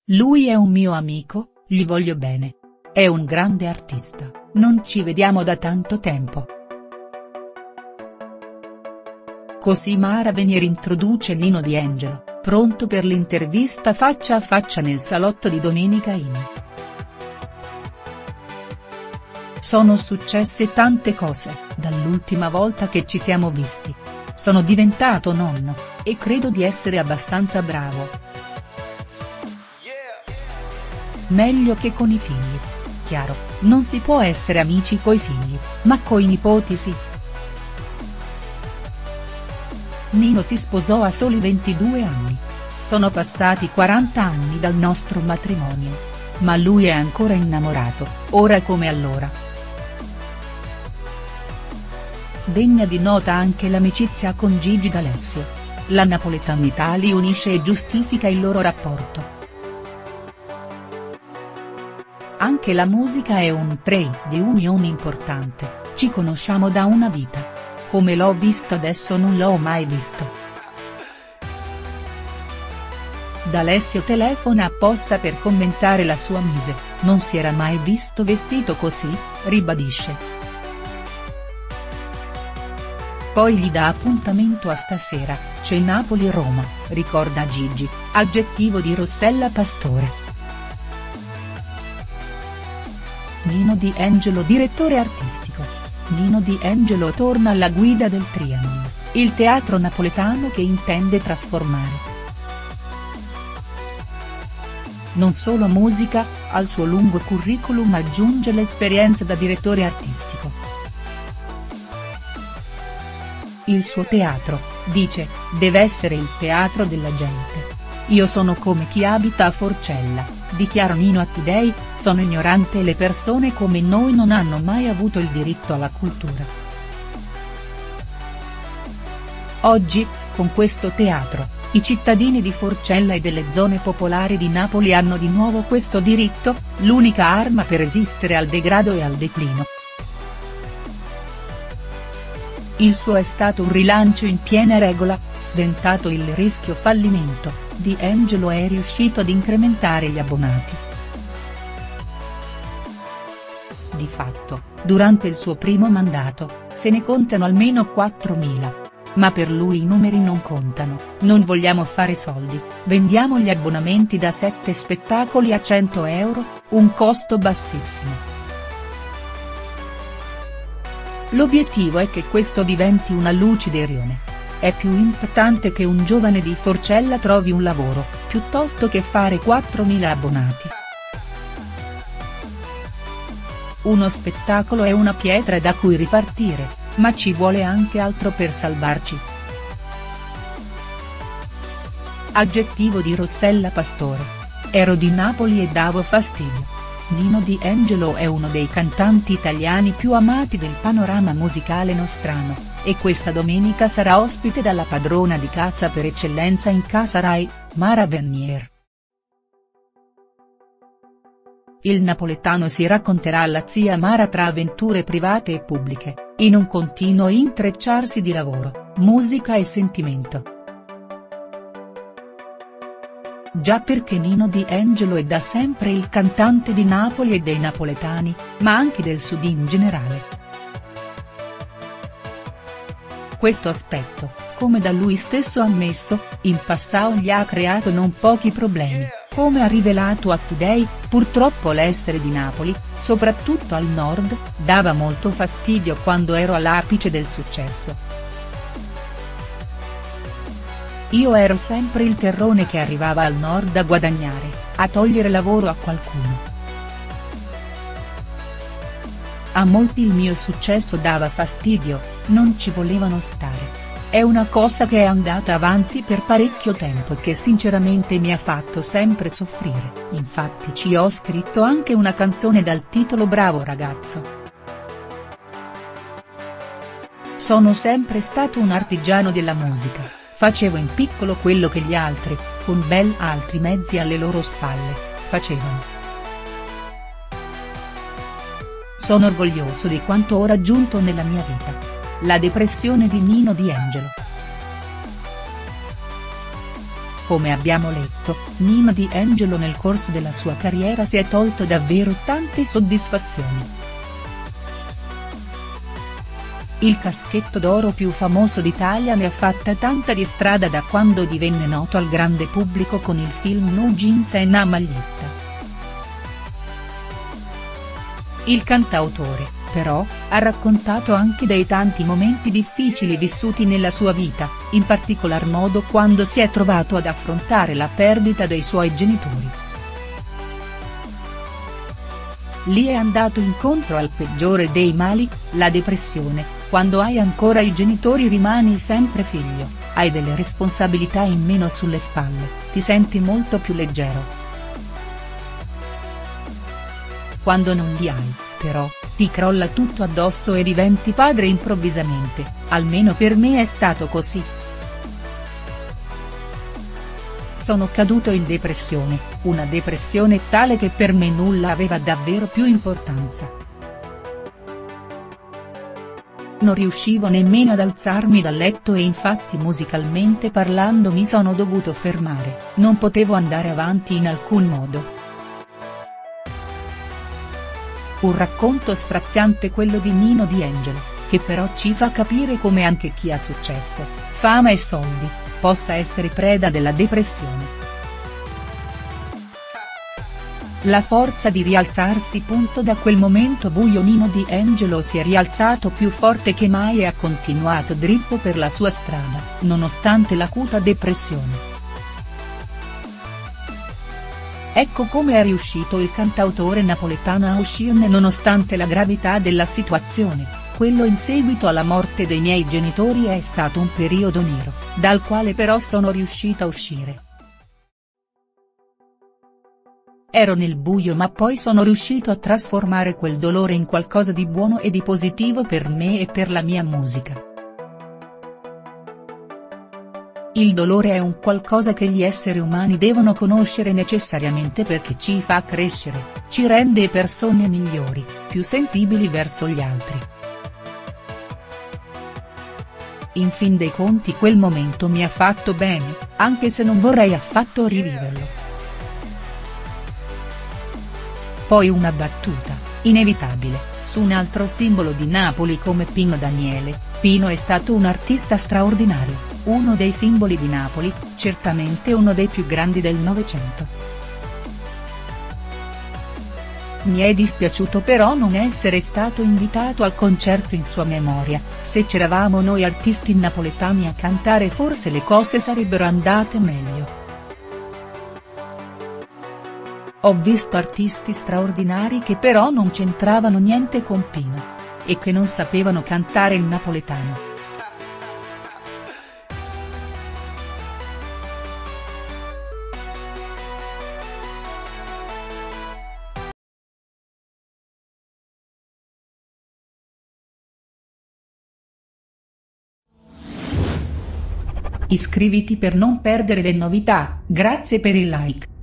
Lui è un mio amico, gli voglio bene. È un grande artista, non ci vediamo da tanto tempo. Così Mara Venier introduce Nino Di Angelo, pronto per l'intervista faccia a faccia nel salotto di Domenica In. Sono successe tante cose, dall'ultima volta che ci siamo visti. Sono diventato nonno, e credo di essere abbastanza bravo. Meglio che con i figli. Chiaro, non si può essere amici coi figli, ma coi nipoti sì. Nino si sposò a soli 22 anni. Sono passati 40 anni dal nostro matrimonio. Ma lui è ancora innamorato, ora come allora. Degna di nota anche l'amicizia con Gigi D'Alessio. La napoletanità li unisce e giustifica il loro rapporto. Anche la musica è un trade di unione importante, ci conosciamo da una vita. Come l'ho visto adesso non l'ho mai visto. D'Alessio telefona apposta per commentare la sua mise, non si era mai visto vestito così, ribadisce. Poi gli dà appuntamento a stasera, c'è Napoli-Roma, ricorda Gigi, aggettivo di Rossella Pastore. Nino Di Angelo direttore artistico. Nino Di Angelo torna alla guida del Trianon, il teatro napoletano che intende trasformare. Non solo musica, al suo lungo curriculum aggiunge l'esperienza da direttore artistico. Il suo teatro, dice, deve essere il teatro della gente. Io sono come chi abita a Forcella, dichiara Nino a Today, sono ignorante e le persone come noi non hanno mai avuto il diritto alla cultura. Oggi, con questo teatro, i cittadini di Forcella e delle zone popolari di Napoli hanno di nuovo questo diritto, l'unica arma per resistere al degrado e al declino. Il suo è stato un rilancio in piena regola, sventato il rischio fallimento, Di Angelo è riuscito ad incrementare gli abbonati. Di fatto, durante il suo primo mandato, se ne contano almeno 4.000. Ma per lui i numeri non contano, non vogliamo fare soldi, vendiamo gli abbonamenti da 7 spettacoli a 100 euro, un costo bassissimo. L'obiettivo è che questo diventi una luce di Rione. È più importante che un giovane di Forcella trovi un lavoro, piuttosto che fare 4.000 abbonati. Uno spettacolo è una pietra da cui ripartire, ma ci vuole anche altro per salvarci. Aggettivo di Rossella Pastore. Ero di Napoli e davo fastidio. Nino Di Angelo è uno dei cantanti italiani più amati del panorama musicale nostrano, e questa domenica sarà ospite dalla padrona di casa per eccellenza in casa Rai, Mara Venier. Il napoletano si racconterà alla zia Mara tra avventure private e pubbliche, in un continuo intrecciarsi di lavoro, musica e sentimento. Già perché Nino Di Angelo è da sempre il cantante di Napoli e dei napoletani, ma anche del Sud in generale. Questo aspetto, come da lui stesso ammesso, in passato gli ha creato non pochi problemi, come ha rivelato a Today, purtroppo l'essere di Napoli, soprattutto al nord, dava molto fastidio quando ero all'apice del successo. Io ero sempre il terrone che arrivava al nord a guadagnare, a togliere lavoro a qualcuno. A molti il mio successo dava fastidio, non ci volevano stare. È una cosa che è andata avanti per parecchio tempo e che sinceramente mi ha fatto sempre soffrire, infatti ci ho scritto anche una canzone dal titolo Bravo ragazzo. Sono sempre stato un artigiano della musica, facevo in piccolo quello che gli altri, con ben altri mezzi alle loro spalle, facevano. Sono orgoglioso di quanto ho raggiunto nella mia vita. La depressione di Nino Di Angelo. Come abbiamo letto, Nino Di Angelo nel corso della sua carriera si è tolto davvero tante soddisfazioni. Il caschetto d'oro più famoso d'Italia ne ha fatta tanta di strada da quando divenne noto al grande pubblico con il film No Jeans e Na Maglietta. Il cantautore, però, ha raccontato anche dei tanti momenti difficili vissuti nella sua vita, in particolar modo quando si è trovato ad affrontare la perdita dei suoi genitori. Lì è andato incontro al peggiore dei mali, la depressione. Quando hai ancora i genitori rimani sempre figlio, hai delle responsabilità in meno sulle spalle, ti senti molto più leggero. Quando non li hai, però, ti crolla tutto addosso e diventi padre improvvisamente, almeno per me è stato così. Sono caduto in depressione, una depressione tale che per me nulla aveva davvero più importanza. Non riuscivo nemmeno ad alzarmi dal letto e infatti musicalmente parlando mi sono dovuto fermare, non potevo andare avanti in alcun modo. Un racconto straziante quello di Nino Di Angelo, che però ci fa capire come anche chi ha successo, fama e soldi, possa essere preda della depressione. La forza di rialzarsi. Da quel momento buio Nino Di Angelo si è rialzato più forte che mai e ha continuato dritto per la sua strada, nonostante l'acuta depressione. Ecco come è riuscito il cantautore napoletano a uscirne nonostante la gravità della situazione. Quello in seguito alla morte dei miei genitori è stato un periodo nero, dal quale però sono riuscito a uscire. Ero nel buio ma poi sono riuscito a trasformare quel dolore in qualcosa di buono e di positivo per me e per la mia musica. Il dolore è un qualcosa che gli esseri umani devono conoscere necessariamente perché ci fa crescere, ci rende persone migliori, più sensibili verso gli altri. In fin dei conti quel momento mi ha fatto bene, anche se non vorrei affatto riviverlo. Poi una battuta, inevitabile, su un altro simbolo di Napoli come Pino Daniele. Pino è stato un artista straordinario, uno dei simboli di Napoli, certamente uno dei più grandi del Novecento. Mi è dispiaciuto però non essere stato invitato al concerto in sua memoria, se c'eravamo noi artisti napoletani a cantare forse le cose sarebbero andate meglio. Ho visto artisti straordinari che però non c'entravano niente con Pino. E che non sapevano cantare il napoletano. Iscriviti per non perdere le novità, grazie per il like.